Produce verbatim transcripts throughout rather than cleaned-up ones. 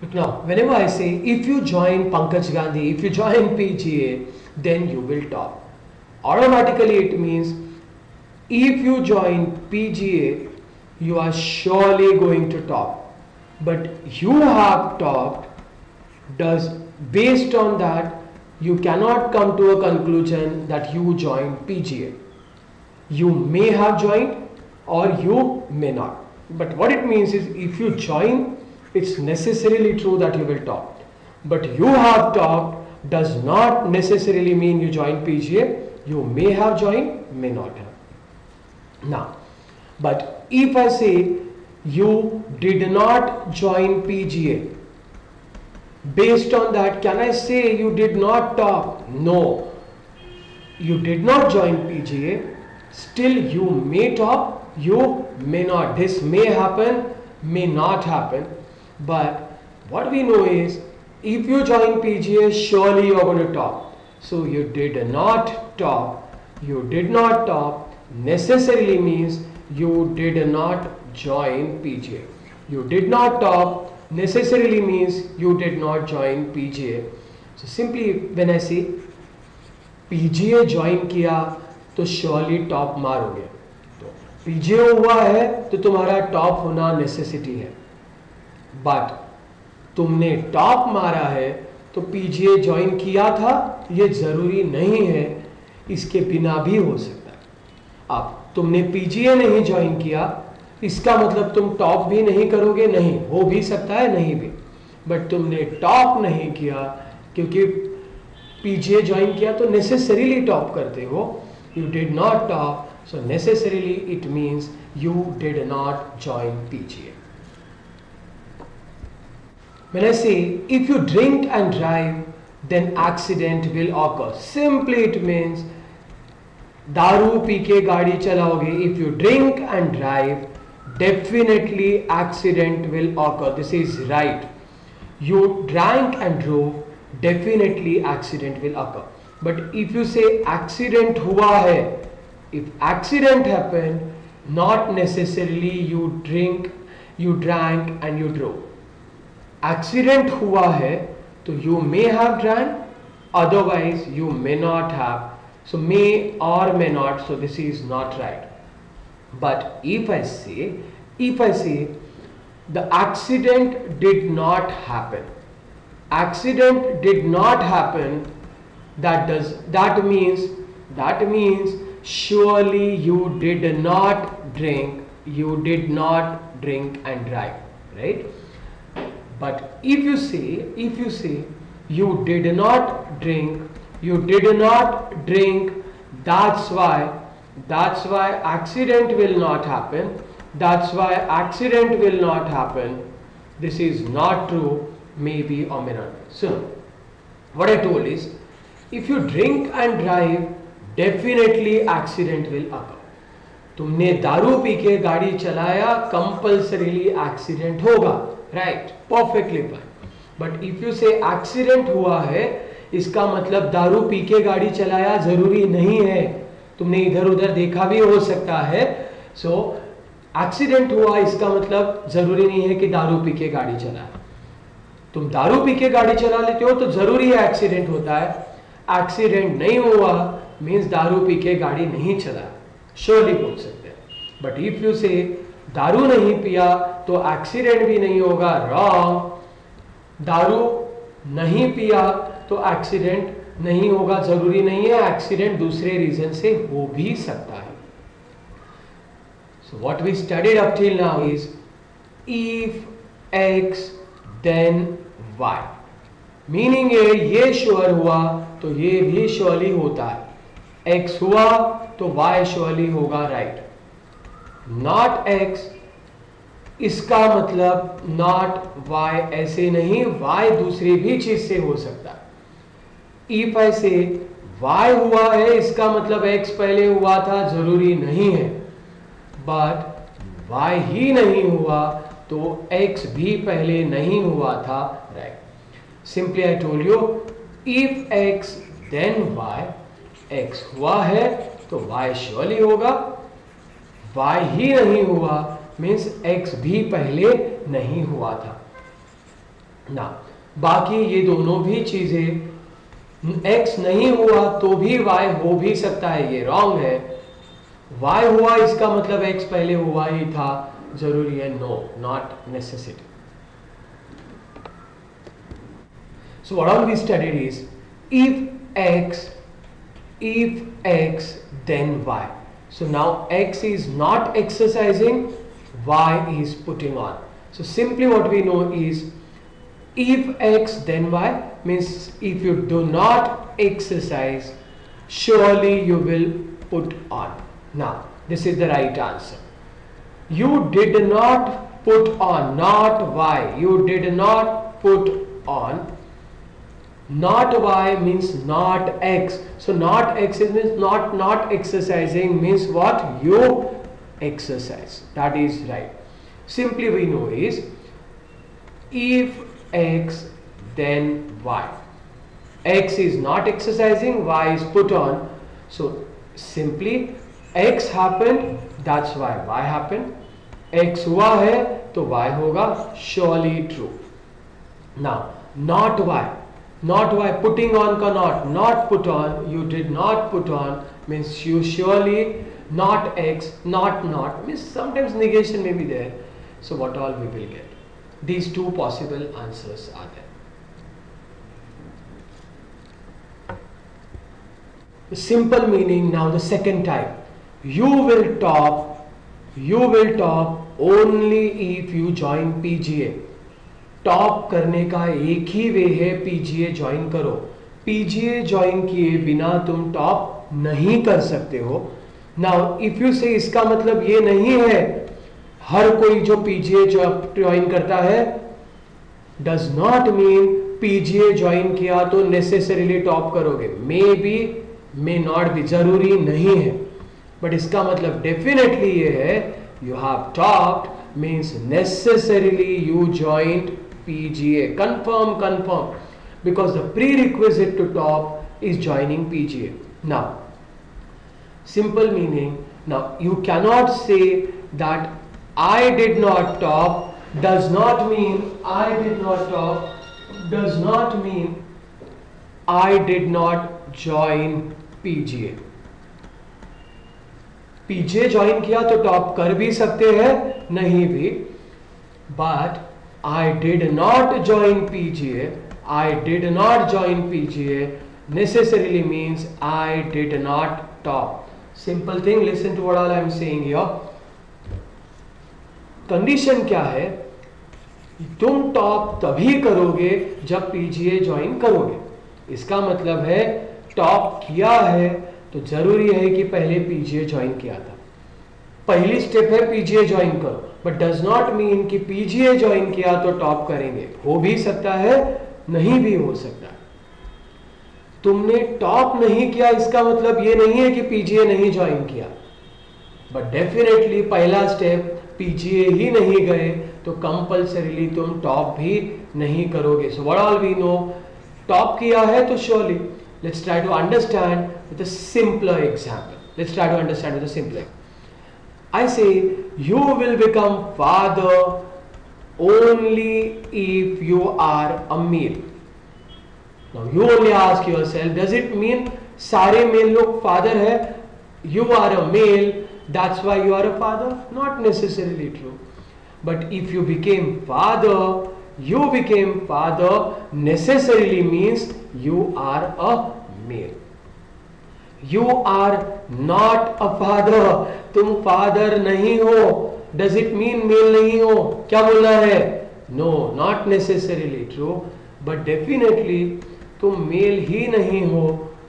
Now, whenever I say if you join Pankaj Gandhi, if you join P G A, then you will top. Automatically it means if you join P G A, you are surely going to top. But you have topped, does based on that you cannot come to a conclusion that you join P G A. You may have joined or you may not. But what it means is if you join, it's necessarily true that you will top. But you have topped does not necessarily mean you join P G A. You may have joined, may not have. Now, but if I say you did not join P G A, based on that, can I say you did not top? No. You did not join P G A, still you may top, you may not. This may happen, may not happen. But what we know is, if you join P G A, surely you are going to top. So you did not top, you did not top, necessarily means you did not join P G A. You did not top necessarily means you did not join P G A. So simply when I say P G A join किया तो surely top मारोगे. तो P G A हुआ है तो तुम्हारा top होना necessity है. But तुमने top मारा है तो P G A join किया था, ये जरूरी नहीं है, इसके बिना भी हो सकता है. अब तुमने P G A नहीं ज्वाइन किया, इसका मतलब तुम टॉप भी नहीं करोगे, नहीं, हो भी सकता है, नहीं भी. बट तुमने टॉप नहीं किया क्योंकि P G A ज्वाइन किया तो नेसेसरीली टॉप करते हो. You did not top, so necessarily it means you did not join P G A. When I say if you drink and drive, then accident will occur. Simply it means दारू पी के गाड़ी चलाओगे. If you drink and drive, definitely accident will occur. This is right. You drank and drove, definitely accident will occur. But if you say accident हुआ है, if accident happened, not necessarily you drink, you drank and you drove. Accident हुआ है तो you may have drank, otherwise you may not have. So may or may not, so this is not right. But if I say, if I say the accident did not happen, accident did not happen, that does, that means, that means surely you did not drink, you did not drink and drive, right? But if you say, if you say you did not drink, you did not drink, that's why, that's why accident will not happen, that's why accident will not happen. This is not true, maybe or may not. So, what I told is, if you drink and drive, definitely accident will occur. तुमने दारू पी के गाड़ी चलाया, compulsorily accident होगा, right, perfectly fine. But if you say accident हुआ है, इसका मतलब दारू पी के गाड़ी चलाया जरूरी नहीं है, तुमने इधर उधर देखा भी हो सकता है. सो एक्सीडेंट हुआ इसका मतलब जरूरी नहीं है कि दारू पी के गाड़ी चलाया. तुम दारू पी के गाड़ी चला लेते हो तो जरूरी है एक्सीडेंट होता है. एक्सीडेंट नहीं हुआ मीन्स दारू पी के गाड़ी नहीं चलाया, श्योरली बोल सकते हैं. बट इफ यू से दारू नहीं पिया तो एक्सीडेंट भी नहीं होगा, रॉन्ग. दारू नहीं पिया तो एक्सीडेंट नहीं होगा, जरूरी नहीं है, एक्सीडेंट दूसरे रीजन से हो भी सकता है. So what we studied up till now is if X then Y. Meaning है ये श्योर हुआ तो ये भी श्योरली होता है. एक्स हुआ तो वाई श्योरली होगा, राइट. नॉट एक्स, इसका मतलब नॉट वाई ऐसे नहीं, वाई दूसरी भी चीज से हो सकता है. इफ ऐसे वाई हुआ है इसका मतलब एक्स पहले हुआ था, जरूरी नहीं है. बट वाई ही नहीं हुआ तो एक्स भी पहले नहीं हुआ था, right. Simply I told you if X then Y. X हुआ है तो वाई श्योरली होगा, वाई ही नहीं हुआ मीन्स एक्स भी पहले नहीं हुआ था. ना बाकी ये दोनों भी चीजें, x नहीं हुआ तो भी y हो भी सकता है, ये रॉन्ग है। y हुआ इसका मतलब x पहले हुआ ही था, जरूरी है? No, not necessity. So what all we studied is if x, if x then y. So now x is not exercising, y is putting on. So simply what we know is if x then y means if you do not exercise, surely you will put on. Now this is the right answer. You did not put on, not y. You did not put on. Not y means not x. So not x means not not exercising means what? You exercise. That is right. Simply we know is if x then y. X is not exercising, y is put on. So simply x happened, that's why y happened. X हुआ है तो y होगा, surely true. Now not y. Not y, putting on का not, not put on, you did not put on means you surely, not x, not not means sometimes negation may be there. So what all we will get? These two possible answers are there. The simple meaning, now the second type. You will top, you will top only if you join P G A. Top करने का एक ही way है, PGA join करो। PGA join किए बिना तुम top नहीं कर सकते हो। नाउ इफ यू से, इसका मतलब ये नहीं है हर कोई जो पीजीए ज्वाइन करता है, does not mean PGA join किया तो नेसेसरीली टॉप करोगे। May be, may not be, जरूरी नहीं है, बट इसका मतलब डेफिनेटली ये है you have topped means necessarily you joined P G A. Confirm, confirm, because the prerequisite to top is joining P G A. Now, simple meaning. Now you cannot say that I did not top does not mean I did not top does not mean I did not join P G A. P G A join किया तो top कर भी सकते हैं, नहीं भी, but I did not join P G A, I did not join P G A necessarily means I did not top. Simple thing, listen to what all I am saying here. Condition क्या है? तुम top तभी करोगे जब P G A join करोगे। इसका मतलब है टॉप किया है तो जरूरी है कि पहले P G A ज्वाइन किया था। पहली स्टेप है P G A ज्वाइन करो, बट डज नॉट मीन कि P G A ज्वाइन किया तो टॉप करेंगे। हो भी सकता है, नहीं भी हो सकता है। तुमने टॉप नहीं किया इसका मतलब ये नहीं है कि P G A नहीं ज्वाइन किया, बट डेफिनेटली पहला स्टेप P G A ही नहीं गए तो कंपल्सरीली तुम टॉप भी नहीं करोगे। So what all we know, top किया है तो surely. Let's try to understand with a simpler example. Let's try to understand with a simpler. I say you will become father only if you are a male. Now you only ask yourself, does it mean सारे male लोग father है? You are a male, that's why you are a father? Not necessarily true. But if you became father, you became father necessarily means you are a male. You are not a father. तुम father नहीं हो, does it mean mail नहीं हो? क्या बोलना है? No, not necessarily true, but definitely तुम male ही नहीं हो।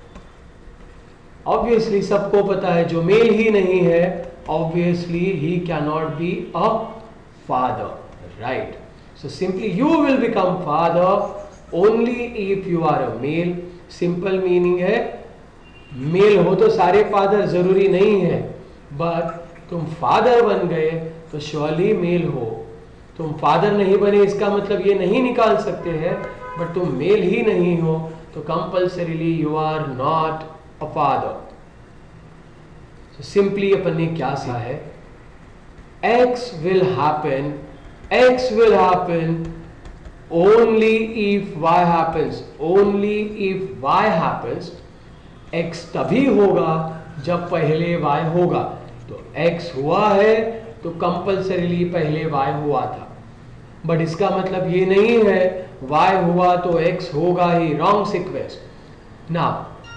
ऑब्वियसली सबको पता है जो मेल ही नहीं है, obviously he can not be a father, right? So simply you will become father only if you are a male. Simple meaning है मेल हो तो सारे फादर जरूरी नहीं है, बट तुम फादर बन गए तो श्योरली मेल हो। तुम फादर नहीं बने इसका मतलब ये नहीं निकाल सकते हैं, बट तुम मेल ही नहीं हो तो compulsorily you are not a father. So simply अपन ने क्या सीखा है? X will happen, X will happen only if y happens, only if y happens, x तभी होगा जब पहले y होगा। तो x हुआ है तो कंपल्सरीली पहले y हुआ था, बट इसका मतलब ये नहीं है y हुआ तो x होगा ही, रॉन्ग सीक्वेंस। ना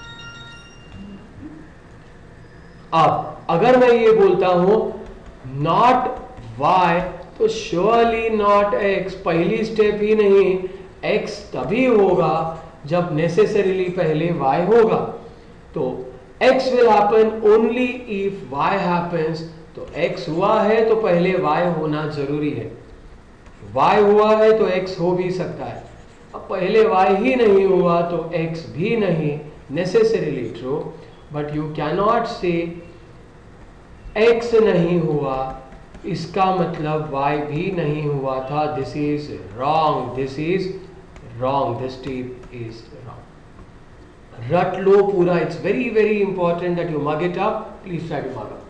अब अगर मैं ये बोलता हूं नॉट y, तो श्योरली नॉट x, पहली स्टेप ही नहीं, x तभी होगा जब नेसेसरीली पहले y होगा। तो x will happen only if y happens, तो x हुआ है तो पहले y होना जरूरी है, y हुआ है तो x हो भी सकता है। अब पहले y ही नहीं हुआ तो x भी नहीं, necessarily true, but you cannot say x नहीं हुआ इसका मतलब y भी नहीं हुआ था। This is wrong, this is wrong, this step is wrong. रट लो पूरा, it's very very important that you mug it up, please try to mug up.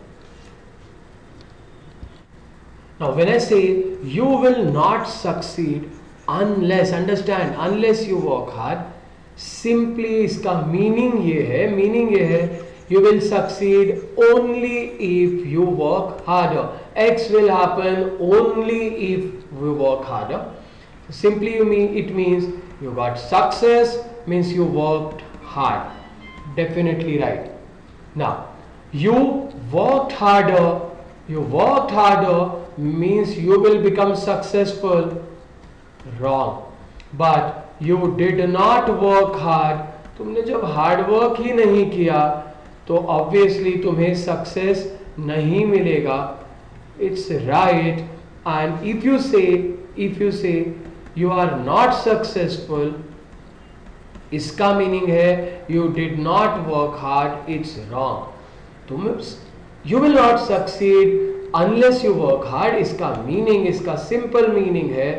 Now when I say you will not succeed unless, understand, unless you work hard, simply इसका meaning ये है, meaning ये है you will succeed only if you work harder. X will happen only if you work harder. Simply you mean, it means you got success, means you worked hard. Definitely right. Now you worked harder, you worked harder means you will become successful. Wrong. But you did not work hard, तुमने जब hard work ही नहीं किया तो obviously तुम्हें success नहीं मिलेगा। It's right. And if you say if you say you are not successful, इसका meaning है you did not work hard, it's wrong. तुम you will not succeed unless you work hard, इसका meaning, इसका simple meaning है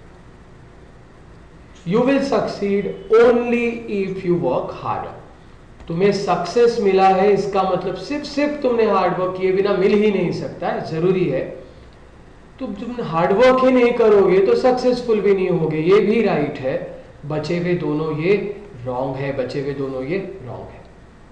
you will succeed only if you work harder. तुम्हें success मिला है इसका मतलब सिर्फ सिर्फ तुमने हार्डवर्क किए बिना मिल ही नहीं सकता है, जरूरी है। तो तुम हार्डवर्क ही नहीं करोगे तो सक्सेसफुल भी नहीं होगे, ये भी राइट है। बचे हुए दोनों ये रॉन्ग है, बचे हुए दोनों ये रॉन्ग है।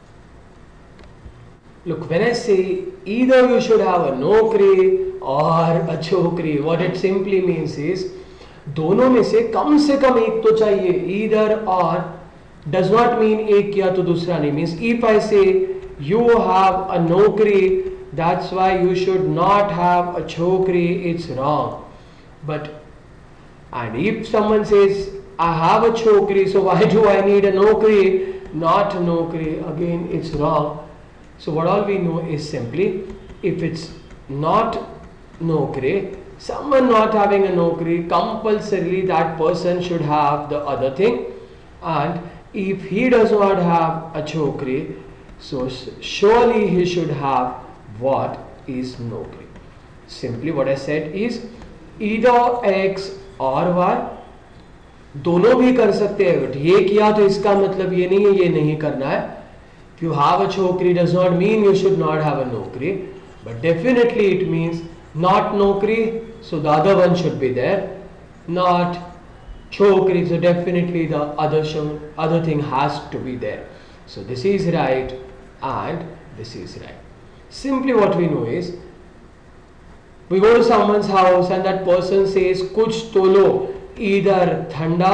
Look, when I say either you should have a नौकरी और a छोकरी, what it simply means is दोनों में से कम से कम एक तो चाहिए। either or does not mean एक किया तो दूसरा नहीं। means if I say you have a नौकरी, that's why you should not have a छोकरी, it's wrong. But and if someone says I have a छोकरी, so why do I need a नौकरी, not a नौकरी, again it's wrong. So what all we know is simply if it's not नौकरी, someone not having a नौकरी, compulsorily that person should have the other thing. And if he does not have a chokri, so surely he should have what is nokri. Simply what I said is either x or y, दोनों भी कर सकते हैं। But ये किया तो इसका मतलब ये नहीं है ये नहीं करना है। If you have a chokri does not mean you should not have a nokri, but definitely it means not nokri, so the other one should be there. Not chokri, so definitely the other other thing has to be there. So this is right and this is right. Simply what we know is we go to someone's house and that person says kuch to lo, either thanda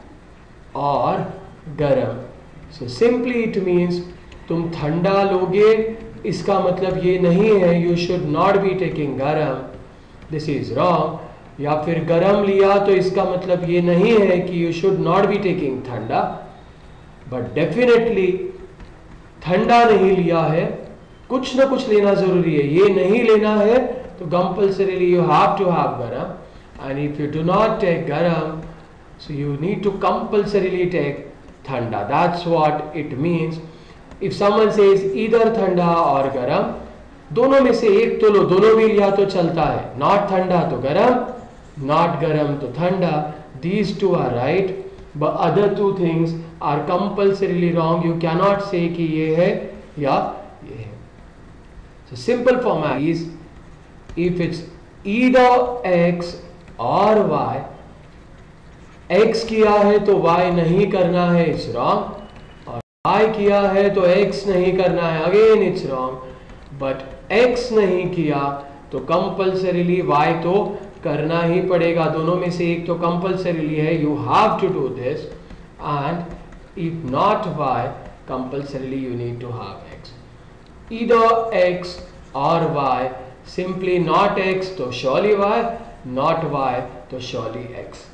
or garam. So simply it means तुम ठंडा लोगे, इसका मतलब ये नहीं है you should not be taking garam, this is wrong. या फिर गरम लिया तो इसका मतलब ये नहीं है कि you should not be taking ठंडा, बट डेफिनेटली ठंडा नहीं लिया है, कुछ ना कुछ लेना जरूरी है। ये नहीं लेना है तो compulsorily you have to have गरम, and if you do not take गरम so you need to compulsorily take ठंडा। That's what it means. If someone says either ठंडा और गरम, दोनों में से एक तो लो, दोनों भी लिया तो चलता है। नॉट ठंडा तो गरम, not garam to thanda, these two are right, but other two things are compulsorily wrong. You cannot say कि ये है या ये है। So simple format is if it's either x or y, x किया है तो y नहीं करना है, इट्स रॉन्ग, और y किया है तो x नहीं करना है, again it's wrong, but x नहीं किया तो कंपल्सरीली y तो करना ही पड़ेगा, दोनों में से एक तो कंपल्सरीली है, you have to do this, and if not y compulsorily you need to have x, either x or y, simply not x तो surely y, not y तो surely x.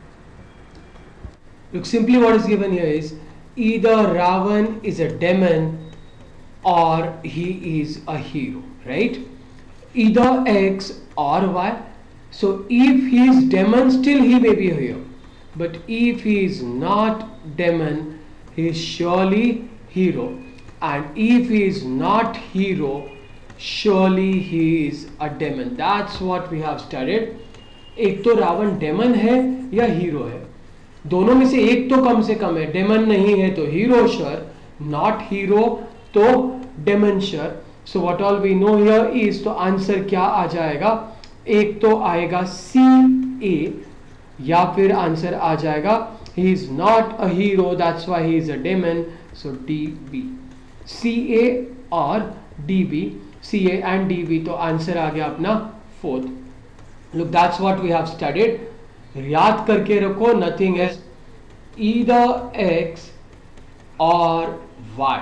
Look, simply what is given here is either Ravan is a demon or he is a hero, right? Either x or y. So if he is demon, still he may be a hero, but if he is not demon, he is surely hero, and if he is not hero, surely he is a demon. That's what we have studied. एक तो Ravan daemon है या hero है, दोनों में से एक तो कम से कम है, डेमन नहीं है तो हीरो श्योर, नॉट हीरो तो demon sure. So what all we know here is, तो आंसर क्या आ जाएगा, एक तो आएगा सी ए, या फिर आंसर आ जाएगा he is not a hero, that's why he is a demon, so D B, C A और D B, C A and D B, तो आंसर आ गया अपना fourth. Look, that's what we have studied. याद करके रखो, nothing else, either x or y.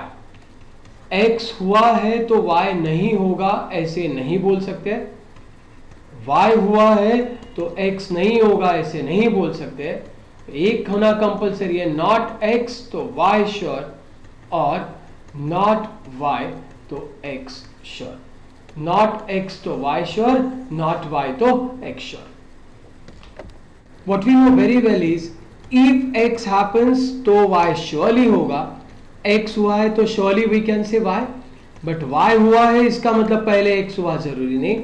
x हुआ है तो y नहीं होगा, ऐसे नहीं बोल सकते. y हुआ है तो x नहीं होगा, ऐसे नहीं बोल सकते. एक होना कंपल्सरी है, नॉट x तो y श्योर, और नॉट y तो x श्योर, नॉट x तो y श्योर, नॉट y तो x sure. What we know very well is if x happens तो y श्योरली होगा, x हुआ है तो surely we can say y, but y हुआ है इसका मतलब पहले x हुआ जरूरी नहीं,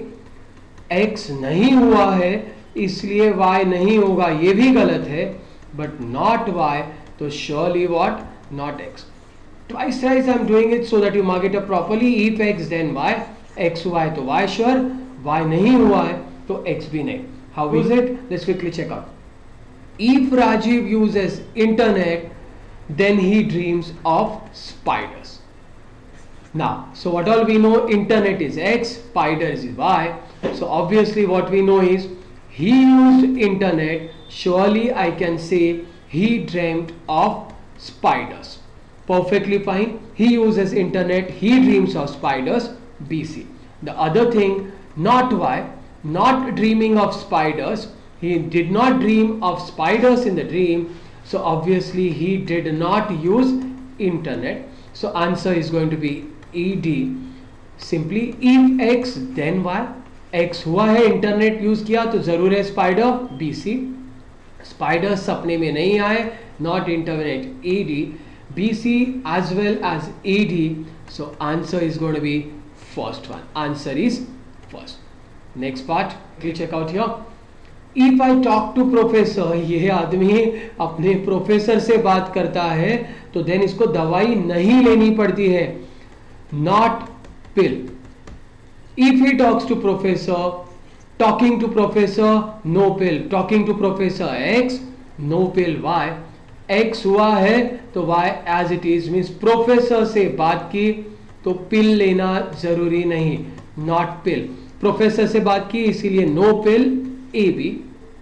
x नहीं हुआ है इसलिए y नहीं होगा, ये भी गलत है, but not y, तो surely what, not x. Twice thrice I am doing it so that you mark it up properly. If x then y, x हुआ है तो y sure, y नहीं हुआ है तो x भी नहीं. How is it? Let's quickly check out. If Rajiv uses internet, then he dreams of spiders. Now, so what all we know, internet is x, spiders is y. So obviously what we know is he used internet, surely I can say he dreamt of spiders. Perfectly fine. He uses internet, he dreams of spiders, B C. The other thing, not y, not dreaming of spiders, he did not dream of spiders in the dream, so obviously he did not use internet. So answer is going to be E D. Simply if x then y, x हुआ है, internet use किया तो जरूर है spider, B C. Spider सपने में नहीं आए, not internet, A D, B C as well as A D. So answer is going to be first one, answer is first. Next part click check out here. If I talk to professor, ये आदमी अपने professor से बात करता है तो then इसको दवाई नहीं लेनी पड़ती है, not pill. If he talks to professor, talking to professor, no pill. Talking to professor x, no pill y. x हुआ है तो y as it is means professor से बात की तो pill लेना जरूरी नहीं, not pill. professor से बात की इसीलिए no pill, A B.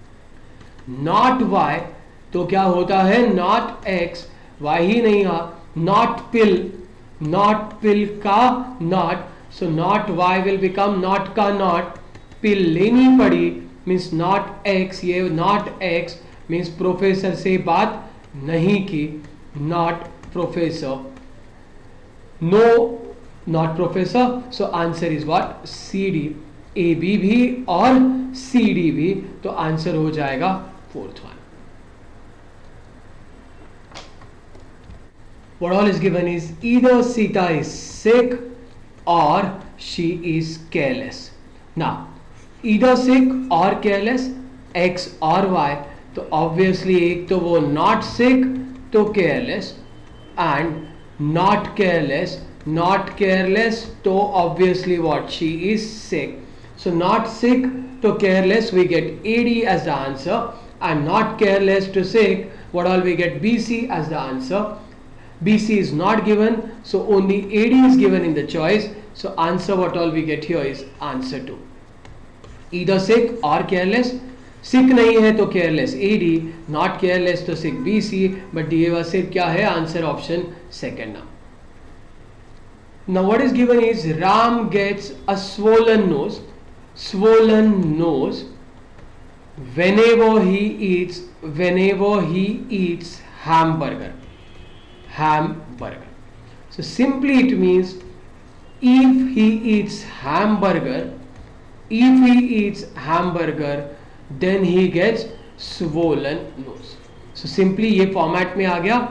not y तो क्या होता है, not x, y ही नहीं आ, not pill, not pill का not. So not y will become not का not, pill लेनी पड़ी means not x, ये not x means प्रोफेसर से बात नहीं की, not professor, no not professor. So answer is what, C D. A B भी और C D भी, तो आंसर हो जाएगा fourth one. What all is given is either Sita is sick or she is careless. Now, either sick or careless, x or y, तो obviously एक तो वो not sick तो careless, and not careless, not careless तो obviously what, she is sick. So not sick to careless, we get A D as the answer, and not careless to sick, what all we get? B C as the answer. B C is not given, so only A D is given in the choice. So answer what all we get here is answer two. Either sick or careless. Sick नहीं है तो careless A D, not careless तो sick B C, but दिए हुआ सिर्फ क्या है? Answer option second now. Now what is given is Ram gets a swollen nose, swollen nose whenever he eats, whenever he eats hamburger, hamburger. So simply it means if he eats hamburger, if he eats hamburger, then he gets swollen nose. So simply ये format में आ गया.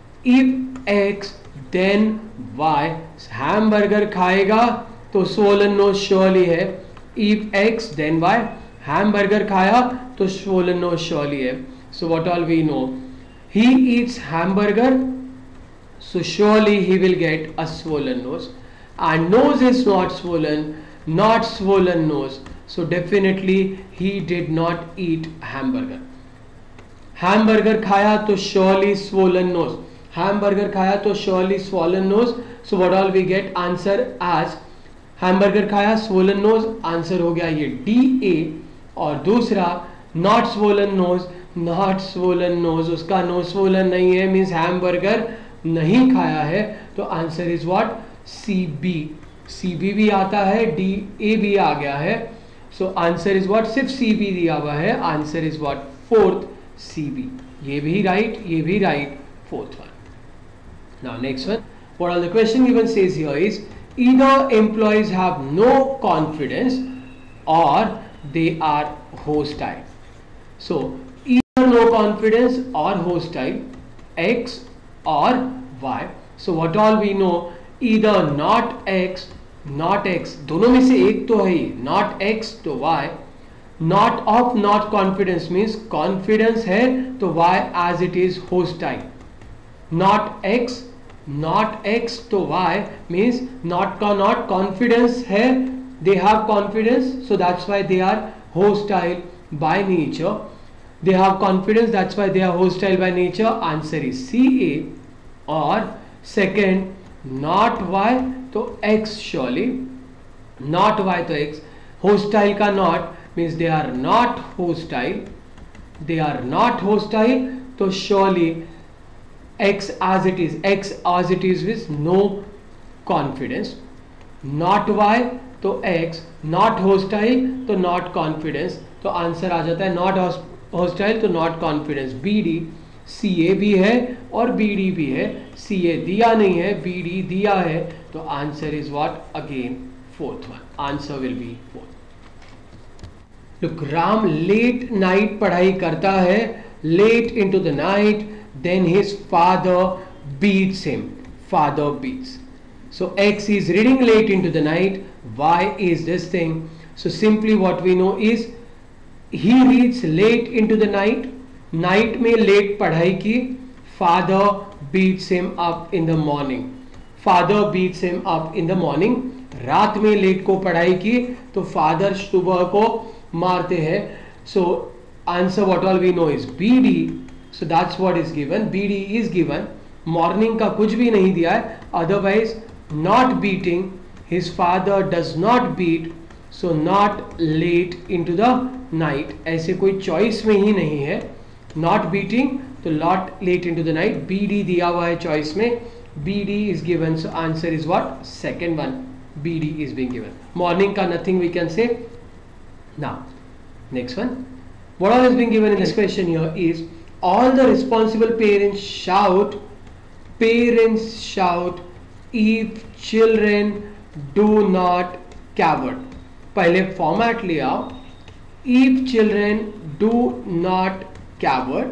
If X then Y, hamburger खाएगा तो swollen nose surely है. If X then Y, hamburger खाया तो swollen nose surely है. So what all we know? He eats hamburger, so surely he will get a swollen nose. And nose is not swollen, not swollen nose. So definitely he did not eat hamburger. Hamburger खाया तो surely swollen nose. Hamburger खाया तो surely swollen nose. So what all we get? Answer as hamburger खाया swollen nose. Answer हो गया ये D A. और दूसरा not swollen nose, not swollen nose, उसका no swollen नहीं है, means hamburger नहीं खाया है. तो answer is what? C B. C B भी आता है, D A भी आ गया है. So answer is what? सिर्फ C B दिया हुआ है. Answer is what? Fourth C B. ये भी right, ये भी right. Fourth one. Now next one. What all the question given says here is either employees have no confidence or they are hostile. So either no confidence or hostile, X or Y. So what all we know? Either not X, not X, दोनों में से एक तो है ही, not X तो Y. Not of not confidence means confidence है तो Y as it is hostile. Not X, not X तो Y means not का not confidence है, they have confidence, so that's why they are hostile by nature. They have confidence, that's why they are hostile by nature. Answer is C A. और second not Y तो X surely, not Y तो X. Hostile का not means they are not hostile, they are not hostile तो surely X as it is, X as it is with no confidence. Not Y तो X, not hostile तो not confidence. तो answer आ जाता है not hostile तो not confidence. B D. C A भी है और B D भी है. C A दिया नहीं है, B D दिया है. तो answer is what? Again fourth one. Answer will be fourth. Look, Ram late night पढ़ाई करता है, late into the night, then his father beats him. Father beats. So X is reading late into the night, Y is this thing. So simply what we know is he reads late into the night. Night में late पढ़ाई की. Father beats him up in the morning. Father beats him up in the morning. रात में late को पढ़ाई की तो father सुबह को मारते हैं. So answer what all we know is B D. So that's what is given. B D is given. Morning का कुछ भी नहीं दिया है. Otherwise not beating. His father does not beat. So not late into the night. ऐसे कोई choice में ही नहीं है. Not beating तो not late into the night. B D दिया हुआ है choice में. B D is given. So answer is what? Second one. B D is being given. Morning का nothing we can say. Now next one. What all is being given in this question here is all the responsible parents shout. Parents shout if children do not cavort. पहले format ले आओ. If children do not cavort,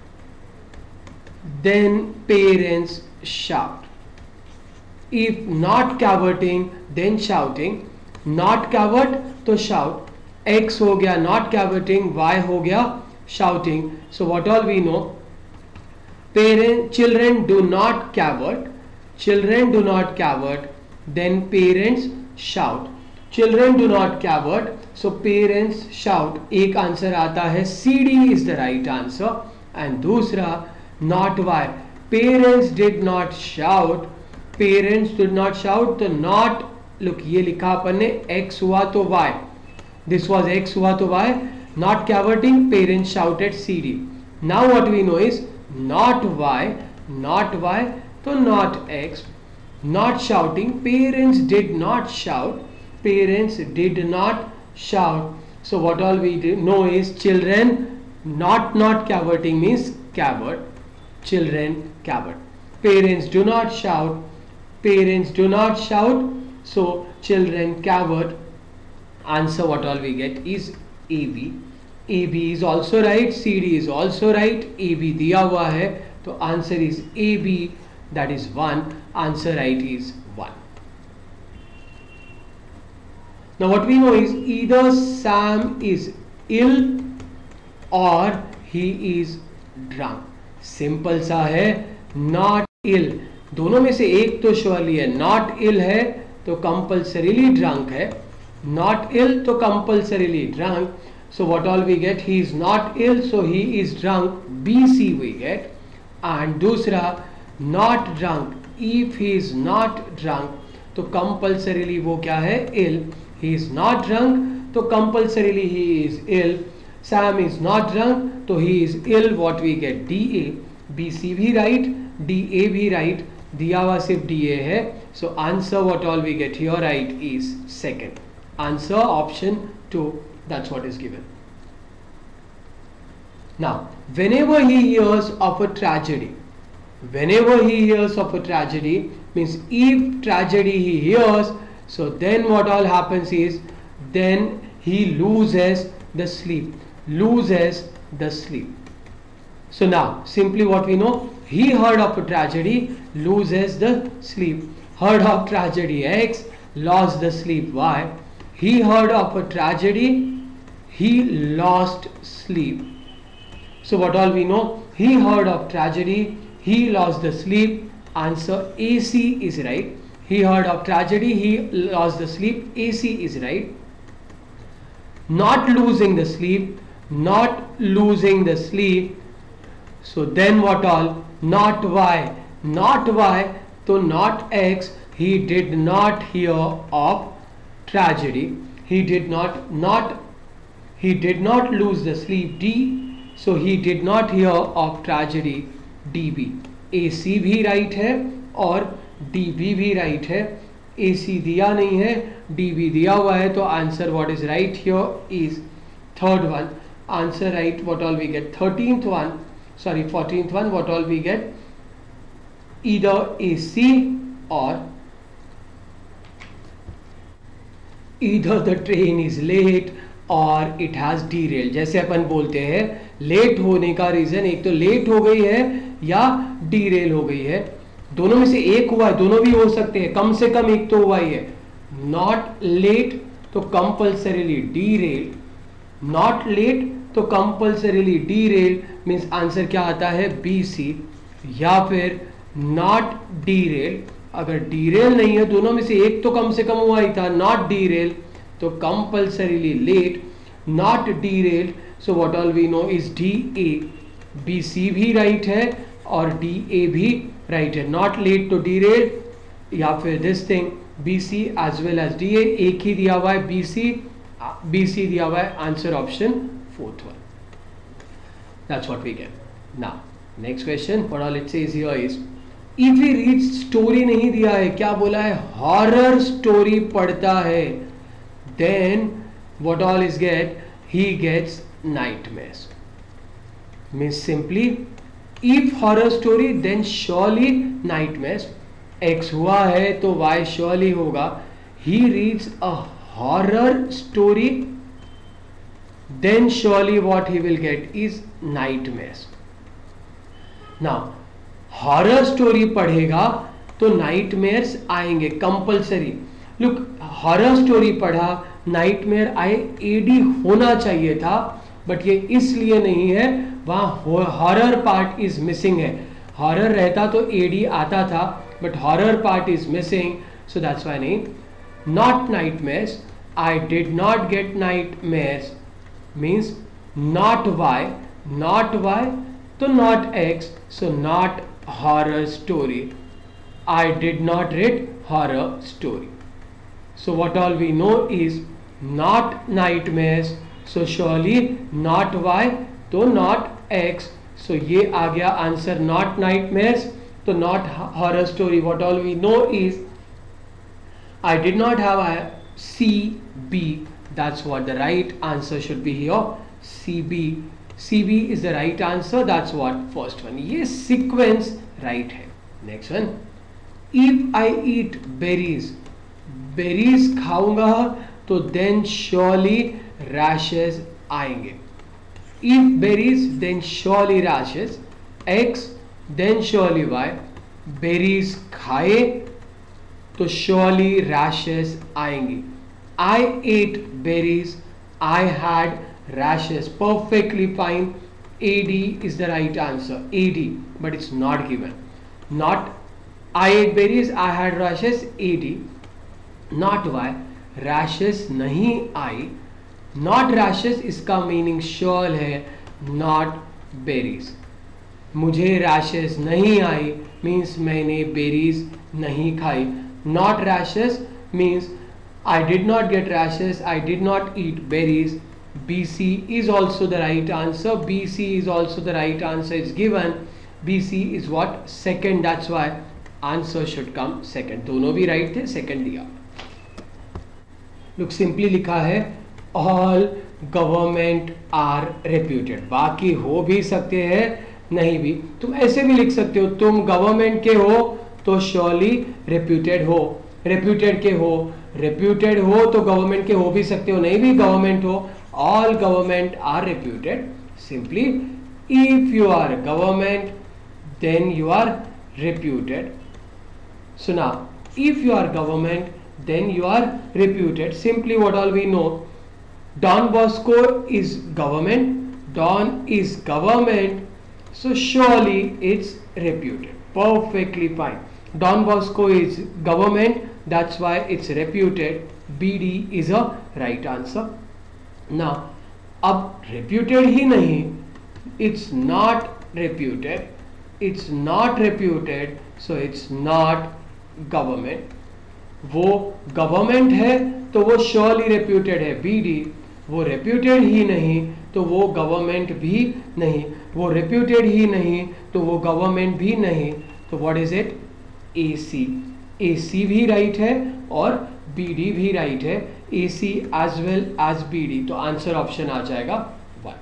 then parents shout. If not cavorting, then shouting. Not cavort तो shout. X हो गया not cavorting, Y हो गया shouting. So what all we know? Parent, children do not cavort. Children do not cavort. Then parents shout. Children do not cavort, so parents shout. एक answer आता है C D is the right answer. And दूसरा not Y, parents did not shout, parents did not shout, तो not, look ये लिखा अपन ने x हुआ तो वाई, दिस वॉज एक्स हुआ तो Y, not cavorting, parents shouted C D. Now what we know is not Y, not Y तो not X, not shouting, parents did not shout, parents did not shout. So what all we know is children not not cavorting means cavort, children cavort. Parents do not shout, parents do not shout, so children cavort. Answer what all we get is A B. A B is also right, C D is also right, A B दिया हुआ है तो answer is A B, that is one. Answer right is one. Now what we know is either Sam is ill or he is drunk. Simple सा है, not ill, दोनों में से एक तो surely है, not ill है तो compulsorily drunk है, not ill तो compulsorily drunk. So what all we get, he is not ill so he is drunk, B C we get. And दूसरा not drunk, if he is not drunk तो compulsorily वो क्या है, ill, he is not drunk तो compulsorily he is ill, Sam is not drunk तो he is ill, what we get D A, B C भी right, D A भी right, दिया हुआ सिर्फ D A है, so answer what all we get here right is second, answer option two, that's what is given. Now whenever he hears of a tragedy, whenever he hears of a tragedy means if tragedy he hears, so then what all happens is then he loses the sleep, loses the sleep. So now simply what we know, he heard of a tragedy, loses the sleep, heard of tragedy X, lost the sleep Y, he heard of a tragedy, he lost sleep. So what all we know, he heard of tragedy, he lost the sleep, answer A C is right. He heard of tragedy, he lost the sleep, A C is right. Not losing the sleep, not losing the sleep, so then what all, not Y, not Y तो not X, he did not hear of tragedy, he did not not he did not lose the sleep, D, so he did not hear of tragedy, D B. A C भी right है और D B भी right है, A C दिया नहीं है, D B दिया हुआ है, तो answer what is right here is third one, answer right what all we get, thirteenth one, sorry fourteenth one, what all we get either A C और either the train is late और it has derail. जैसे अपन बोलते हैं late होने का reason एक तो लेट हो गई है या डीरेल हो गई है, दोनों में से एक हुआ है, दोनों भी हो सकते हैं, कम से कम एक तो हुआ ही है। नॉट लेट तो कंपल्सरीली डीरेल, नॉट लेट तो कंपल्सरीली डीरेल मींस आंसर क्या आता है बी सी, या फिर नॉट डीरेल, अगर डीरेल नहीं है दोनों में से एक तो कम से कम हुआ ही था, नॉट डीरेल तो compulsorily late, not derail, so what all we know is D A, B C भी राइट है और डी ए भी राइट है, नॉट लेट तो डीरेल या फिर this thing B C as well as D A, एक ही दिया हुआ है बी सी, बी सी दिया हुआ है, answer option fourth one, that's what we get. Now next question, what all it says here is if he reads, story नहीं दिया है, क्या बोला है हॉरर स्टोरी पढ़ता है, then what all is get, he gets nightmares, means simply if horror story then surely nightmares, X हुआ है तो Y surely होगा, he reads a horror story then surely what he will get is nightmares. Now horror story पढ़ेगा तो nightmares आएंगे compulsory, look horror story पढ़ा nightmare आए, A D होना चाहिए था बट ये इसलिए नहीं है, वहाँ हॉरर पार्ट इज मिसिंग है, हॉरर रहता तो एडी आता था but horror part is missing, so that's why नहीं, not nightmares, I did not get nightmares means not Y, not Y, so not X, so not horror story. I did not read horror story. So what all we know is not nightmares, so surely not Y, तो not X. So ये आ गया answer not nightmares, तो not horror story. What all we know is I did not have a C B. That's what the right answer should be here. C B. C B is the right answer. That's what first one. ये sequence right है. Next one. If I eat berries, berries खाऊंगा तो then surely rashes आएंगे. If berries, then surely rashes. X, then surely Y. Berries खाए तो surely rashes आएंगी. I ate berries. I had rashes. Perfectly fine. A D is the right answer. A D, but it's not given. Not I ate berries. I had rashes. A D. Not Y. Rashes नहीं आई. Not rashes इसका मीनिंग sure है. Not berries. मुझे rashes नहीं I means मैंने berries नहीं खाई. Not rashes means I did not get rashes. I did not eat berries. B C is also the right answer. B C is also the right answer. It's given. B C is what? Second. That's why answer should come second. दोनों भी right थे. Second दिया. Look, simply लिखा है all government are reputed. बाकी हो भी सकते हैं नहीं भी. तुम ऐसे भी लिख सकते हो. तुम गवर्नमेंट के हो तो surely reputed हो. reputed के हो. reputed हो तो गवर्नमेंट के हो भी सकते हो. नहीं भी गवर्नमेंट हो. all government are reputed. Simply if you are government then you are reputed. So now if you are government then you are reputed. Simply what all we know, Don Bosco is government. Don is government, so surely it's reputed. Perfectly fine. Don Bosco is government, that's why it's reputed. B D is a right answer. Now अब reputed ही नहीं, it's not reputed. It's not reputed, so it's not government. वो government है तो वो surely reputed है. B D. वो reputed ही नहीं तो वो गवर्नमेंट भी नहीं. वो रेप्यूटेड ही नहीं तो वो गवर्नमेंट भी नहीं. तो what is it? A C. A C भी राइट है और बी डी भी राइट है. A C as well as B D. तो आंसर ऑप्शन आ जाएगा one.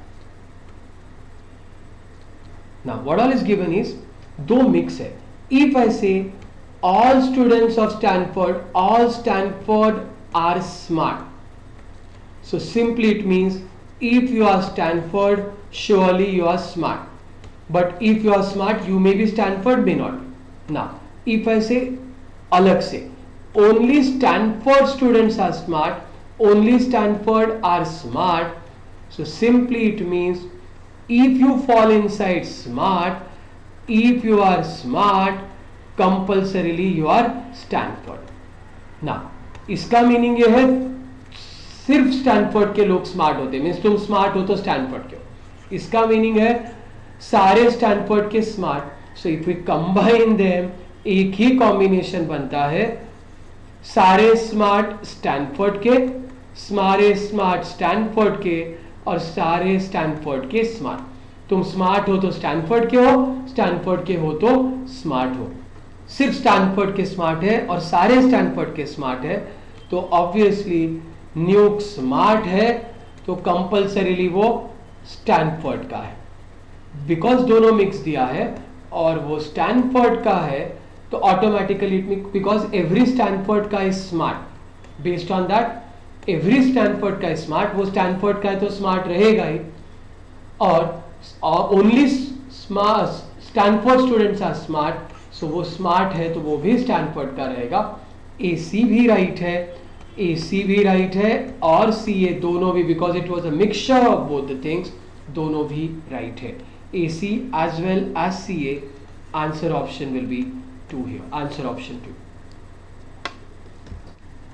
Now what all is given is दो मिक्स है. If I say all students of Stanford, all Stanford are smart. So simply it means if you are Stanford, surely you are smart. But if you are smart, you may be Stanford, may not. Now, if I say alag se, only Stanford students are smart, only Stanford are smart. So simply it means if you fall inside smart, if you are smart, compulsorily you are Stanford. ना इसका meaning ये है सिर्फ Stanford के लोग smart होते हैं. Means तुम स्मार्ट हो तो स्टैनफोर्ड के हो. इसका मीनिंग है सारे स्टैनफोर्ड के smart. So if we combine them एक ही कॉम्बिनेशन बनता है. सारे स्मार्ट स्टैनफोर्ड के, सारे स्मार्ट स्टैनफोर्ड के और सारे स्टैनफोर्ड के स्मार्ट. तुम स्मार्ट हो तो स्टैनफोर्ड के हो, स्टैनफोर्ड के हो तो स्मार्ट हो. सिर्फ स्टैनफोर्ड के स्मार्ट है और सारे स्टैनफोर्ड के स्मार्ट है तो ऑब्वियसली न्यूक स्मार्ट है तो कंपल्सरीली वो स्टैनफोर्ड का है. बिकॉज दोनों मिक्स दिया है और वो स्टैनफोर्ड का है तो ऑटोमेटिकली बिकॉज एवरी स्टैनफोर्ड का is smart. Based on that every Stanford का इज स्मार्ट. वो स्टैनफोर्ड का है तो स्मार्ट रहेगा ही. और only Stanford students are smart. सो वो स्मार्ट है तो वो भी स्टैनफोर्ड का रहेगा. ए सी भी राइट है, ए सी भी राइट है और सी ए दोनों भी, because it was a mixture of both the things, दोनों भी राइट है. A C as well as C A. Answer option will be two here. Answer option two.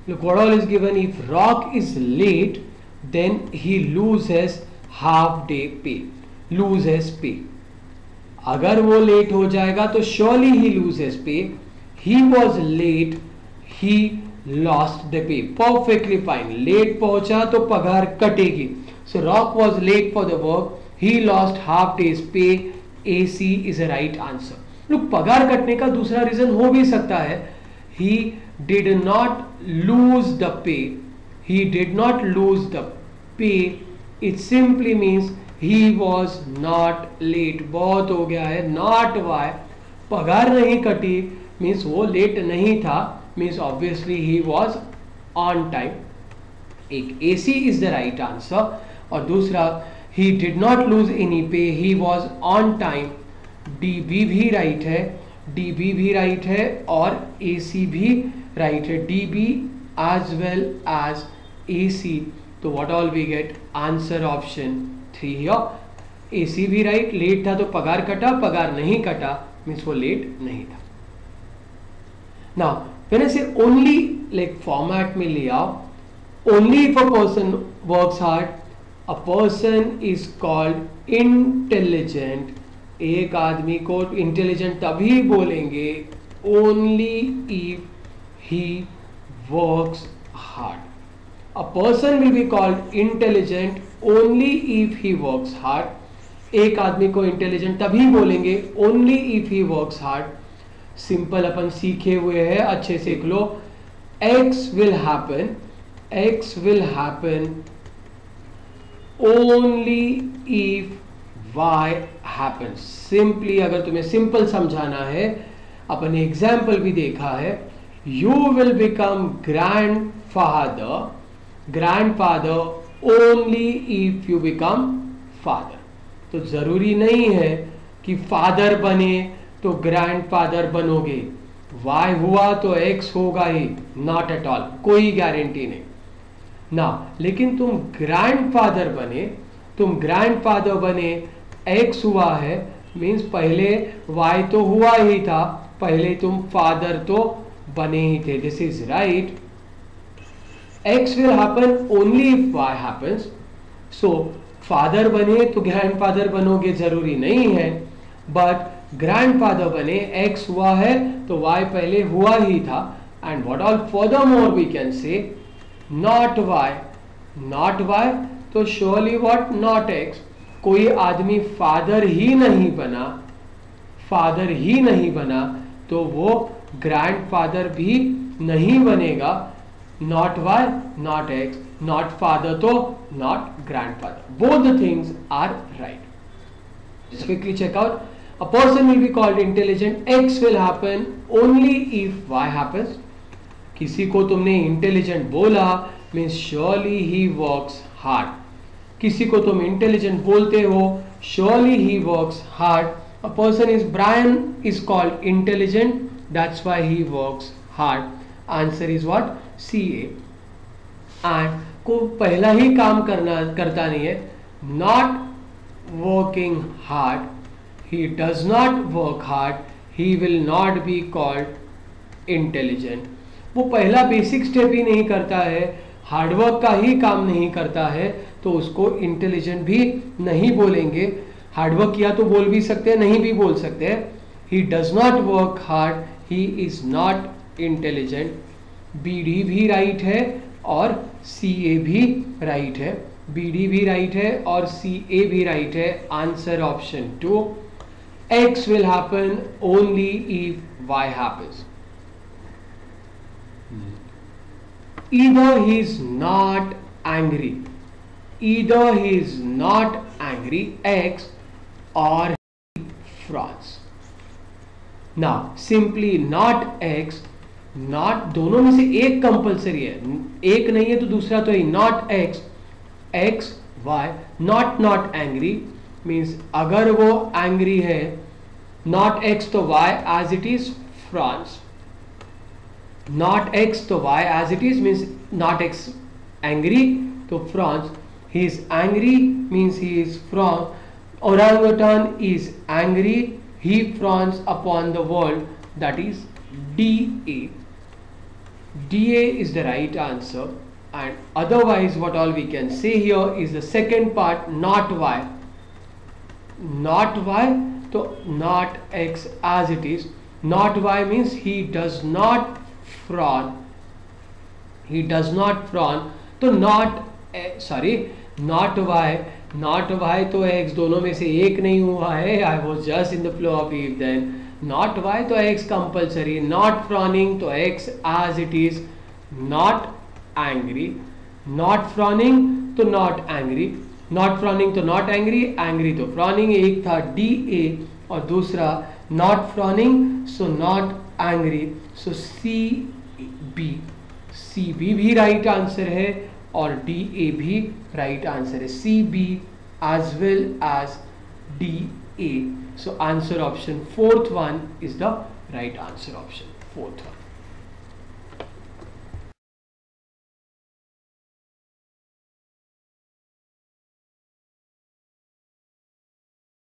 Look what all is given. If Rock is late, then he loses half day pay. Loses pay. अगर वो late हो जाएगा तो surely he loses pay. He was late. He lost the pay. Perfectly fine. Late पहुंचा तो पगार कटेगी. So Rock was late for the work. He lost half day's pay. A C is a right answer. Look, पगार कटने का दूसरा reason हो भी सकता है. He did not lose the pay. He did not lose the pay. It simply means he was not late. बहुत हो गया है. Not why. पगार नहीं कटी means वो लेट नहीं था. Means obviously he was on time. एक A C is the right answer. और दूसरा he did not lose any pay. He was on time. D B भी right है. D B भी right है और A C भी right है. D B as well as A C. तो what all we get? Answer option three here. A C भी right. Late था तो पगार कटा. पगार नहीं कटा मीन्स वो लेट नहीं था. Now when I say only, like format में ले आओ, only if a person works hard, a person is called intelligent. एक आदमी को इंटेलिजेंट तभी बोलेंगे only if he works hard. A person will be called intelligent only if he works hard. एक आदमी को इंटेलिजेंट तभी बोलेंगे only if he works hard. Simple अपन सीखे हुए हैं, अच्छे सीख लो. X will happen, X will happen only if Y happens. Simply अगर तुम्हें सिंपल समझाना है, अपन ने एग्जाम्पल भी देखा है. You will become grandfather, grandfather only if you become father. तो जरूरी नहीं है कि फादर बने तो ग्रैंडफादर बनोगे. वाई हुआ तो एक्स होगा ही. Not at all. कोई गारंटी नहीं ना. लेकिन तुम ग्रैंडफादर बने, तुम ग्रैंडफादर बने, एक्स हुआ है मीन्स पहले वाई तो हुआ ही था, पहले तुम फादर तो बने ही थे. This is right. X will happen only if Y happens. So father बने तो ग्रैंडफादर बनोगे जरूरी नहीं है. बट ग्रैंडफादर बने, एक्स हुआ है तो वाई पहले हुआ ही था. And what all further more we can say not Y. Not Y तो श्योरली व्हाट नॉट एक्स. कोई आदमी फादर ही नहीं बना, फादर ही नहीं बना तो वो ग्रैंडफादर भी नहीं बनेगा. Not Y not X, not father तो not grandfather. Both the things are right. Just quickly check out. A person will be called intelligent. X will happen only if Y happens. किसी को तुमने intelligent बोला means surely he works hard. किसी को तुम intelligent बोलते हो surely he works hard. A person is Brian is called intelligent. That's why he works hard. Answer is what? C A. And को पहला ही काम करना करता नहीं है. Not working hard, he does not work hard, he will not be called intelligent. वो पहला basic step ही नहीं करता है, हार्डवर्क का ही काम नहीं करता है तो उसको इंटेलिजेंट भी नहीं बोलेंगे. हार्डवर्क किया तो बोल भी सकते हैं, नहीं भी बोल सकते हैं. he does not work hard, he is not intelligent. B D भी राइट है और सी ए भी राइट है. बी डी भी राइट है और सी ए भी राइट है. Answer option two. X will happen only if Y happens. Either he is not angry, either he is not angry X और frowns. Now simply not X, not दोनों में से एक कंपल्सरी है, एक नहीं है तो दूसरा तो ही. Not X, X, Y, not not angry means अगर वो angry है, not X तो Y as it is France. Not X तो Y as it is means not X angry तो France. He is angry means he is from. Orangutan is angry, he frowns upon the world, that is D A. D A is the right answer, and otherwise what all we can say here is the second part, not Y. Not Y, so not X as it is. Not Y means he does not frown. He does not frown. तो not sorry not Y, not Y तो X दोनों में से एक नहीं हुआ है. I was just in the flow of if then. Not Y तो X compulsory. Not frowning तो X as it is. Not angry. Not frowning तो not angry. Not frowning तो not angry. Angry तो frowning. एक था D A और दूसरा not frowning, so not angry. So C B. C B भी right answer है और D A भी राइट आंसर है. C B as well as D A. So answer option fourth one is the right answer option. Fourth one.